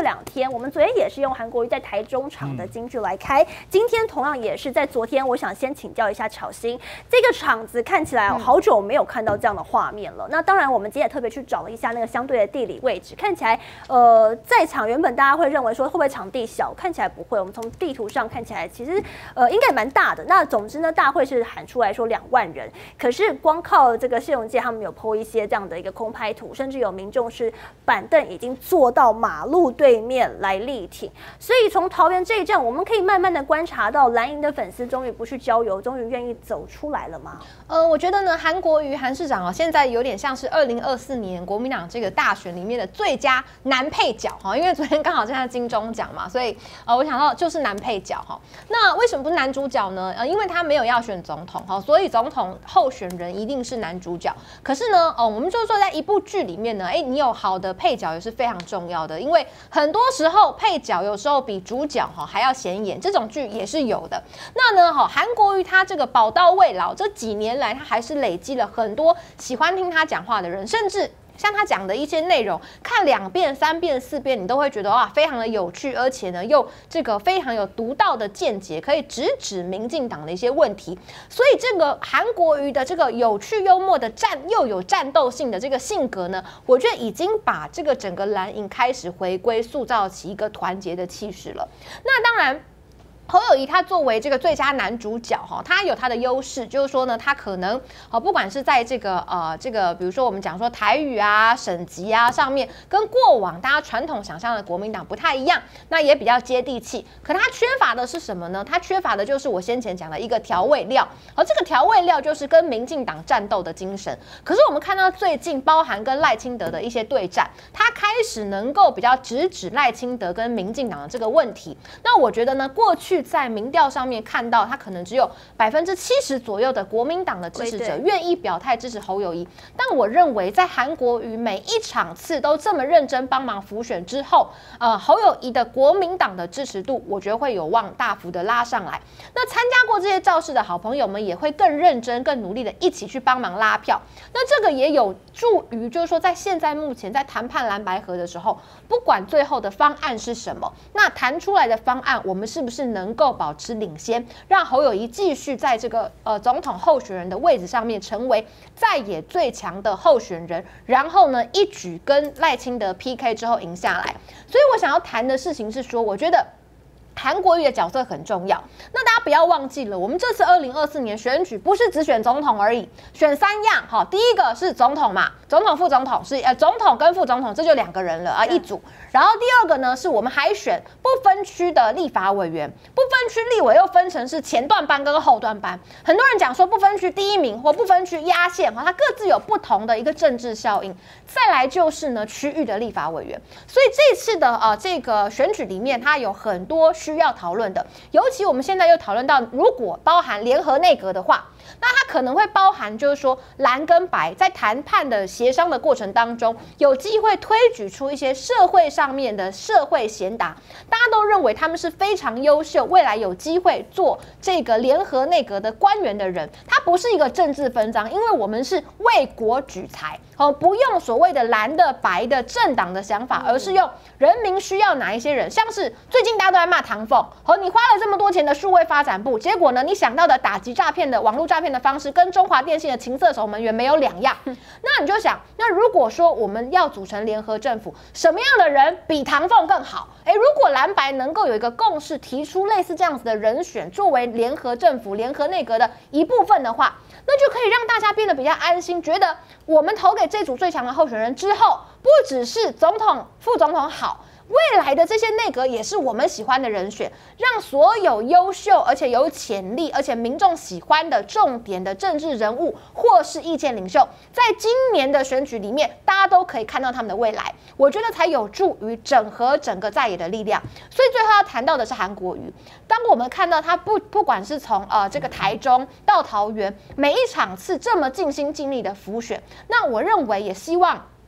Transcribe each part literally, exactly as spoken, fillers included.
两天，我们昨天也是用韩国瑜在台中场的金句来开，嗯、今天同样也是在昨天，我想先请教一下巧芯，这个场子看起来好久没有看到这样的画面了。嗯、那当然，我们今天也特别去找了一下那个相对的地理位置，看起来呃在场原本大家会认为说会不会场地小，看起来不会。我们从地图上看起来，其实呃应该蛮大的。那总之呢，大会是喊出来说两万人，可是光靠这个谢荣介他们有 po 一些这样的一个空拍图，甚至有民众是板凳已经坐到马路对面来力挺。所以从桃园这一站，我们可以慢慢的观察到蓝营的粉丝终于不去郊游，终于愿意走出来了吗？ 呃，我觉得呢，韩国瑜韩市长啊，现在有点像是二零二四年国民党这个大选里面的最佳男配角哈，因为昨天刚好在金钟奖嘛，所以呃，我想到就是男配角哈。那为什么不是男主角呢？呃，因为他没有要选总统哈，所以总统候选人一定是男主角。可是呢，哦，我们就说在一部剧里面呢，哎，你有好的配角也是非常重要的，因为很多时候配角有时候比主角哈还要显眼，这种剧也是有的。那呢，哈，韩国瑜他这个宝刀未老，这几年来他还是累积了很多喜欢听他讲话的人，甚至像他讲的一些内容，看两遍、三遍、四遍，你都会觉得哇，非常的有趣，而且呢，又这个非常有独到的见解，可以直指民进党的一些问题。所以这个韩国瑜的这个有趣幽默的战，又有战斗性的这个性格呢，我觉得已经把这个整个蓝营开始回归，塑造起一个团结的气势了。那当然。侯友宜他作为这个最佳男主角哈，他有他的优势，就是说呢，他可能呃不管是在这个呃这个，比如说我们讲说台语啊、省级啊上面，跟过往大家传统想象的国民党不太一样，那也比较接地气。可他缺乏的是什么呢？他缺乏的就是我先前讲的一个调味料，而这个调味料就是跟民进党战斗的精神。可是我们看到最近包含跟赖清德的一些对战，他开始能够比较直指赖清德跟民进党的这个问题。那我觉得呢，过去在民调上面看到，他可能只有百分之七十左右的国民党的支持者愿意表态支持侯友宜。但我认为，在韩国瑜每一场次都这么认真帮忙辅选之后，呃，侯友宜的国民党的支持度，我觉得会有望大幅的拉上来。那参加过这些造势的好朋友们也会更认真、更努力的一起去帮忙拉票。那这个也有助于，就是说在现在目前在谈判蓝白合的时候，不管最后的方案是什么，那谈出来的方案，我们是不是能够保持领先，让侯友宜继续在这个呃总统候选人的位置上面成为在野最强的候选人，然后呢一举跟赖清德 P K 之后赢下来。所以我想要谈的事情是说，我觉得韩国瑜的角色很重要。那大家不要忘记了，我们这次二零二四年选举不是只选总统而已，选三样。好，第一个是总统嘛，总统、副总统是呃总统跟副总统，这就两个人了啊，一组。然后第二个呢，是我们还选不分区的立法委员，不分区立委又分成是前段班跟后段班。很多人讲说不分区第一名或不分区压线，哈，它各自有不同的一个政治效应。再来就是呢区域的立法委员，所以这次的呃这个选举里面，它有很多需要讨论的，尤其我们现在又讨论到，如果包含联合内阁的话。那它可能会包含，就是说蓝跟白在谈判的协商的过程当中，有机会推举出一些社会上面的社会贤达，大家都认为他们是非常优秀，未来有机会做这个联合内阁的官员的人。它不是一个政治分赃，因为我们是为国举才，哦，不用所谓的蓝的白的政党的想法，而是用人民需要哪一些人，像是最近大家都在骂唐凤，哦，你花了这么多钱的数位发展部，结果呢，你想到的打击诈骗的网络诈骗的方式跟中华电信的情色守门员没有两样，那你就想，那如果说我们要组成联合政府，什么样的人比唐凤更好？哎，如果蓝白能够有一个共识，提出类似这样子的人选作为联合政府、联合内阁的一部分的话，那就可以让大家变得比较安心，觉得我们投给这组最强的候选人之后，不只是总统、副总统好。未来的这些内阁也是我们喜欢的人选，让所有优秀而且有潜力而且民众喜欢的重点的政治人物或是意见领袖，在今年的选举里面，大家都可以看到他们的未来，我觉得才有助于整合整个在野的力量。所以最后要谈到的是韩国瑜，当我们看到他不不管是从呃这个台中到桃园，每一场次这么尽心尽力的辅选，那我认为也希望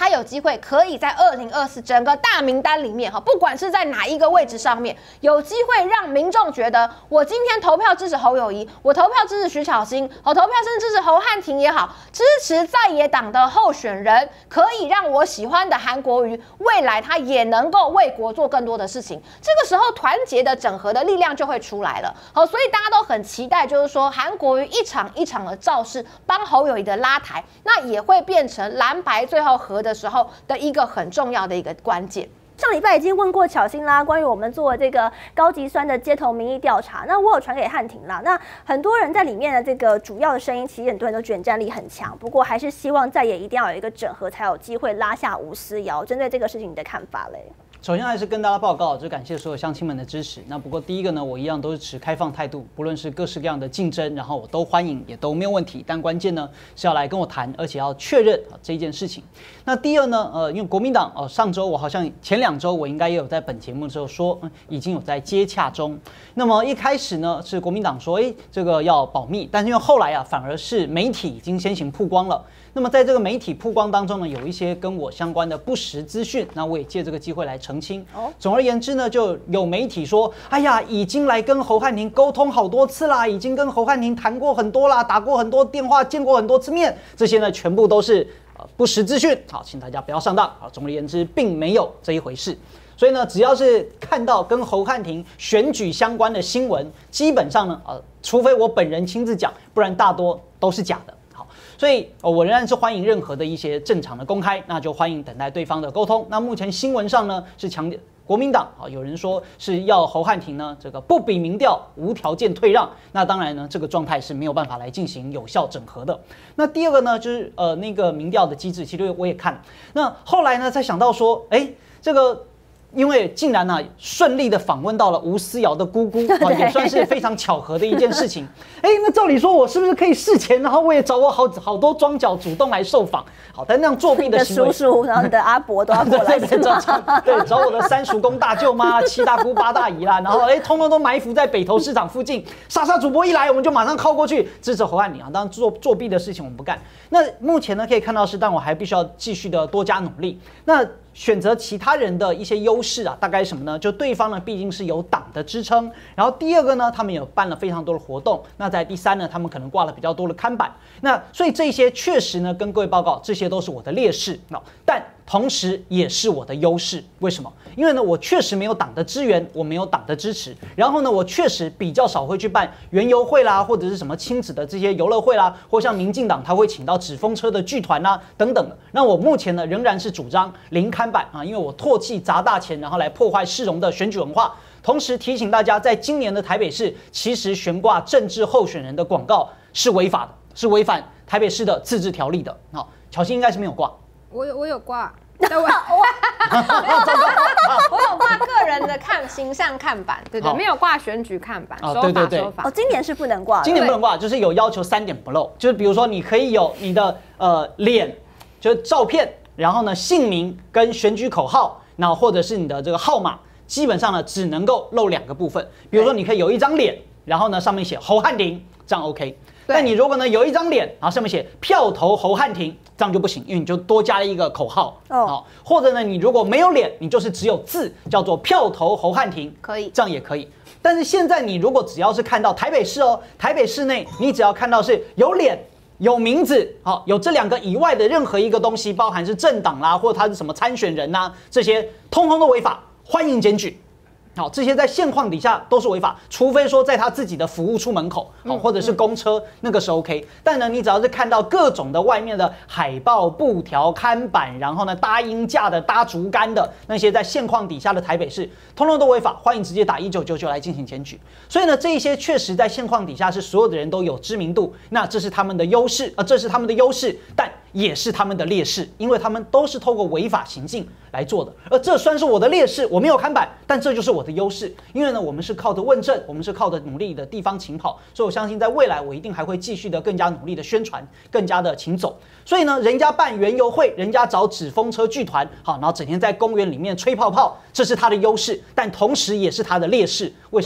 他有机会可以在二零二四整个大名单里面哈，不管是在哪一个位置上面，有机会让民众觉得，我今天投票支持侯友宜，我投票支持徐巧芯，我投票甚至支持侯汉廷也好，支持在野党的候选人，可以让我喜欢的韩国瑜未来他也能够为国做更多的事情。这个时候团结的整合的力量就会出来了。好，所以大家都很期待，就是说韩国瑜一场一场的造势，帮侯友宜的拉抬，那也会变成蓝白最后合的时候的一个很重要的一个关键。 上礼拜已经问过巧芯啦，关于我们做这个高级酸的街头民意调查，那我有传给汉廷啦。那很多人在里面的这个主要的声音，其实很多人都觉得战力很强，不过还是希望在野一定要有一个整合，才有机会拉下吴思瑶。针对这个事情，你的看法嘞？ 首先还是跟大家报告，就感谢所有乡亲们的支持。那不过第一个呢，我一样都是持开放态度，不论是各式各样的竞争，然后我都欢迎，也都没有问题。但关键呢是要来跟我谈，而且要确认啊这件事情。那第二呢，呃，因为国民党哦，上周我好像前两周我应该也有在本节目的时候说，嗯，已经有在接洽中。那么一开始呢是国民党说，哎，这个要保密，但是因为后来啊，反而是媒体已经先行曝光了。那么在这个媒体曝光当中呢，有一些跟我相关的不实资讯，那我也借这个机会来澄清。哦，总而言之呢，就有媒体说，哎呀，已经来跟侯汉廷沟通好多次啦，已经跟侯汉廷谈过很多啦，打过很多电话，见过很多次面，这些呢全部都是呃不实资讯。好，请大家不要上当。好，总而言之，并没有这一回事。所以呢，只要是看到跟侯汉廷选举相关的新闻，基本上呢，呃，除非我本人亲自讲，不然大多都是假的。所以，我仍然是欢迎任何的一些正常的公开，那就欢迎等待对方的沟通。那目前新闻上呢是强调国民党啊，有人说是要侯汉廷呢这个不比民调无条件退让，那当然呢这个状态是没有办法来进行有效整合的。那第二个呢就是呃那个民调的机制，其实我也看，那后来呢才想到说，哎，这个。因为竟然呢、啊、顺利的访问到了吴思瑶的姑姑，啊，也算是非常巧合的一件事情。哎，那照理说我是不是可以事前，然后我也找我好好多庄脚主动来受访？好，但那样作弊的行为， 你的叔叔，然后你的阿伯都要过来， 对对对，对，找我的三叔公、大舅妈、七大姑、八大姨啦，然后哎，通通都埋伏在北投市场附近。莎莎主播一来，我们就马上靠过去支持侯汉廷啊。当然作作弊的事情我们不干。那目前呢可以看到是，但我还必须要继续的多加努力。那选择其他人的一些优势啊，大概什么呢？就对方呢毕竟是有党的支撑，然后第二个呢，他们有办了非常多的活动。那在第三呢，他们可能挂了比较多的看板。那所以这些确实呢，跟各位报告，这些都是我的劣势啊，但同时也是我的优势。为什么？因为呢，我确实没有党的支援，我没有党的支持。然后呢，我确实比较少会去办园游会啦，或者是什么亲子的这些游乐会啦，或像民进党他会请到纸风车的剧团啦等等的。那我目前呢，仍然是主张零看板啊，因为我唾弃砸大钱，然后来破坏市容的选举文化。同时提醒大家，在今年的台北市，其实悬挂政治候选人的广告是违法的，是违反台北市的自治条例的。好，巧芯应该是没有挂， 我有我有挂。我我我有挂个人的看形象看板，对对，没有挂选举看板， 哦、 手法手法。 哦，今年是不能挂， 今年不能挂，就是有要求三点不漏，就是比如说你可以有你的呃脸，就是照片，然后呢姓名跟选举口号，那或者是你的这个号码，基本上呢只能够露两个部分，比如说你可以有一张脸，然后呢上面写侯汉廷，这样 OK。但你如果呢有一张脸，然后上面写票投侯汉廷，这样就不行，因为你就多加了一个口号哦。好，或者呢你如果没有脸，你就是只有字，叫做票投侯汉廷， 可以， 这样也可以。但是现在你如果只要是看到台北市哦，台北市内你只要看到是有脸、有名字，好，有这两个以外的任何一个东西，包含是政党啦，或者他是什么参选人呐，这些通通都违法，欢迎检举。好，这些在现况底下都是违法，除非说在他自己的服务处门口，好，或者是公车，那个是 OK。但呢，你只要是看到各种的外面的海报、布条、看板，然后呢搭鹰架的、搭竹竿的那些在现况底下的台北市，通通都违法，欢迎直接打一九九九来进行检举。所以呢，这一些确实在现况底下是所有的人都有知名度，那这是他们的优势，呃，这是他们的优势，但也是他们的劣势，因为他们都是透过违法行径来做的。而这算是我的劣势，我没有看板，但这就是我的优势。因为呢，我们是靠着问政，我们是靠着努力的地方勤跑，所以我相信在未来我一定还会继续的更加努力的宣传，更加的勤走。所以呢，人家办园游会，人家找纸风车剧团，好，然后整天在公园里面吹泡泡，这是他的优势，但同时也是他的劣势。为什么？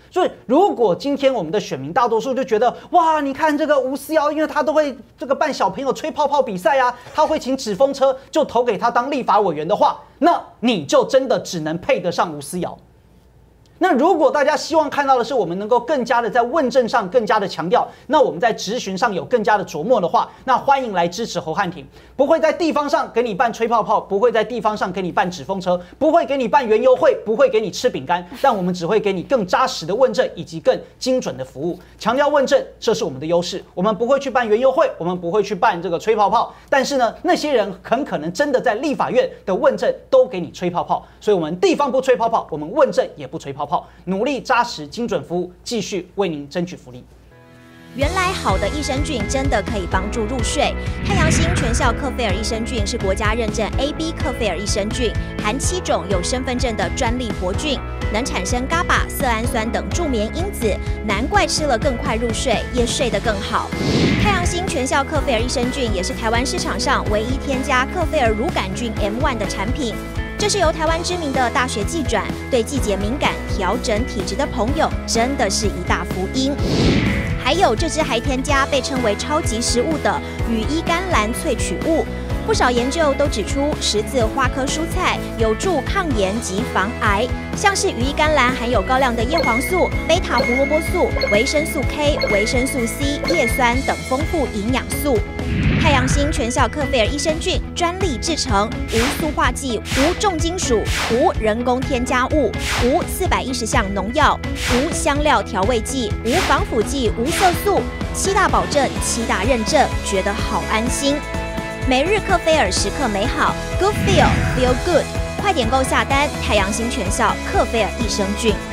所以如果今天我们的选民大多数就觉得，哇，你看这个吴思瑶，因为他都会这个办小朋友吹泡泡比赛啊，他会请纸风车，就投给他当立法委员的话，那你就真的只能配得上吴思瑶。那如果大家希望看到的是我们能够更加的在问政上更加的强调，那我们在质询上有更加的琢磨的话，那欢迎来支持侯汉廷，不会在地方上给你办吹泡泡，不会在地方上给你办纸风车，不会给你办园游会，不会给你吃饼干，但我们只会给你更扎实的问政以及更精准的服务。强调问政，这是我们的优势。我们不会去办园游会，我们不会去办这个吹泡泡，但是呢，那些人很可能真的在立法院的问政都给你吹泡泡，所以我们地方不吹泡泡，我们问政也不吹泡泡。努力扎实精准服务，继续为您争取福利。 原来好的益生菌真的可以帮助入睡。太阳星全效克菲尔益生菌是国家认证 A B 克菲尔益生菌，含七种有身份证的专利活菌，能产生 G A B A、色氨酸等助眠因子，难怪吃了更快入睡，也睡得更好。太阳星全效克菲尔益生菌也是台湾市场上唯一添加克菲尔乳杆菌 M 一 的产品。这是由台湾知名的大学季转，对季节敏感、调整体质的朋友真的是一大福音。还有这支还添加被称为超级食物的羽衣甘蓝萃取物，不少研究都指出十字花科蔬菜有助抗炎及防癌，像是羽衣甘蓝含有高量的叶黄素、贝塔胡萝卜素、维生素 K、维生素 C、叶酸等丰富营养素。太阳星全效克菲尔益生菌专利制成，无塑化剂、无重金属、无人工添加物、无四百一十项农药、无香料调味剂、无防腐剂、无色素，七大保证、七大认证，觉得好安心。每日克菲尔时刻美好 ，Good Feel Feel Good， 快点购下单！太阳星全效克菲尔益生菌。